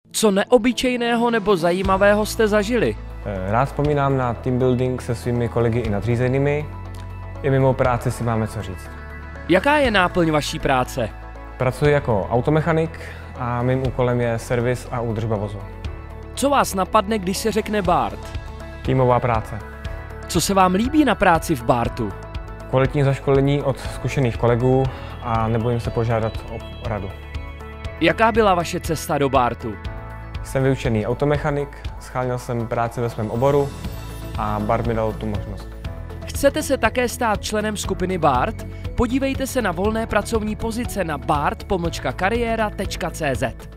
Co neobyčejného nebo zajímavého jste zažili? Rád vzpomínám na team building se svými kolegy i nadřízenými. I mimo práci si máme co říct. Jaká je náplň vaší práce? Pracuji jako automechanik a mým úkolem je servis a údržba vozu. Co vás napadne, když se řekne BART? Týmová práce. Co se vám líbí na práci v BARTu? Kvalitní zaškolení od zkušených kolegů a nebojím se požádat o radu. Jaká byla vaše cesta do BARTu? Jsem vyučený automechanik, scháněl jsem práci ve svém oboru a BART mi dal tu možnost. Chcete se také stát členem skupiny BART? Podívejte se na volné pracovní pozice na bart-kariéra.cz.